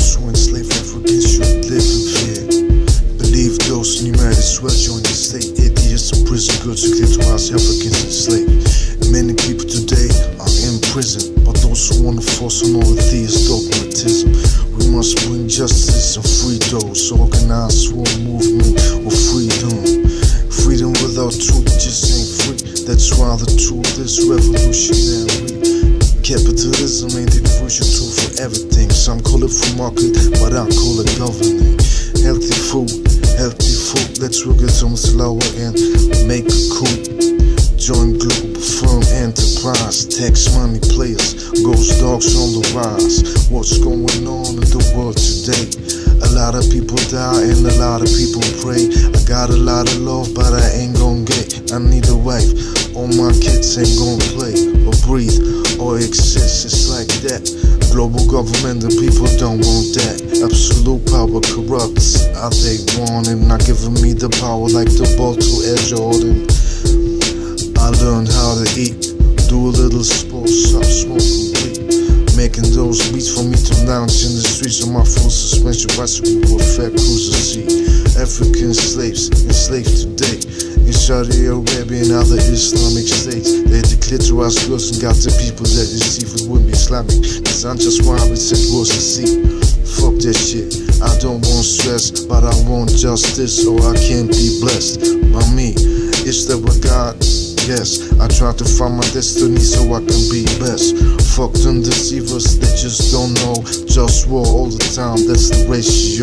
Those who enslave Africans should live in fear. Believe those and you might as well join the state. 8 years in prison, good to clitorize Africans enslaved. Many people today are in prison, but those who want to force on all theist dogmatism. We must bring justice and free those. Organize war movement of freedom. Freedom without truth just ain't free. That's why the truth is revolutionary. Capitalism ain't the crucial tool for everything. Some call it free market, but I call it governing. Healthy food, let's work it on slower and make a coup. Join global firm enterprise, tax money players, ghost dogs on the rise. What's going on in the world today? A lot of people die and a lot of people pray. I got a lot of love, but I ain't gon' get. I need a wife, all my kids ain't gon' play or breathe or exist. It's like that. Global government, the people don't want that. Absolute power corrupts. They want it, not giving me the power like the ball to Air Jordan. I learned how to eat, do a little sports, stop smoking weed. Making those beats for me to lounge in the streets on my full suspension bicycle with fat cruiser seat. African slaves enslaved today in Saudi Arabia and other Islamic states. They declared to us girls and got the people that deceive it wouldn't be Islamic. Cause I'm just why it said was to see. Fuck that shit, I don't want stress, but I want justice or I can't be blessed by me. Is that what God? Yes, I try to find my destiny so I can be best. Fuck them deceivers, they just don't know. Just war all the time, that's the ratio.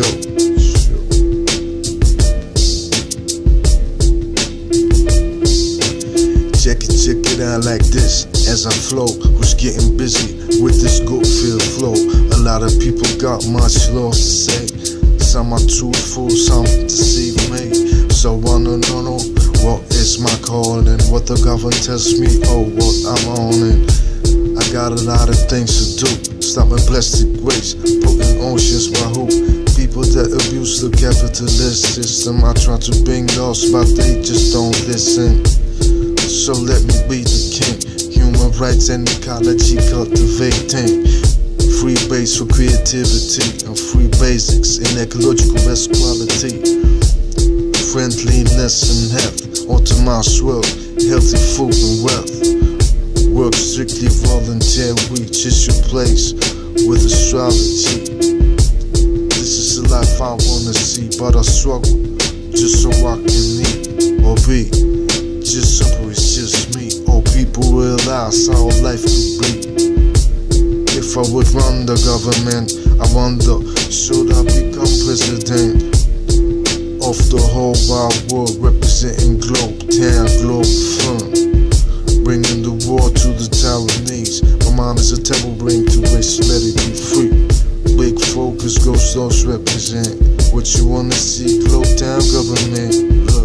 Check it out like this as I flow. Who's getting busy with this good feel flow? A lot of people got much lost to say. Some are truthful, some deceive me. So I don't know what is my calling, what the government tells me, oh what I'm on it. I got a lot of things to do. Stopping plastic waste, putting oceans by who? People that abuse the capitalist system. I try to bring laws, but they just don't listen. So let me be the king. Human rights and ecology cultivating. Free base for creativity and free basics in ecological best quality. Friendliness and health, optimized wealth, healthy food and wealth. Work strictly volunteer, reach your place with astrology. This is the life I wanna see, but I struggle just so I can eat or be. Just simple, it's just me. All people realize how life could be. If I would run the government, I wonder, should I become president of the whole wide world, representing globe, town, globe firm, bringing the war to the Taiwanese. My mind is a temple, bring to waste, let it be free. Big focus, ghost those represent what you wanna see. Globe town government.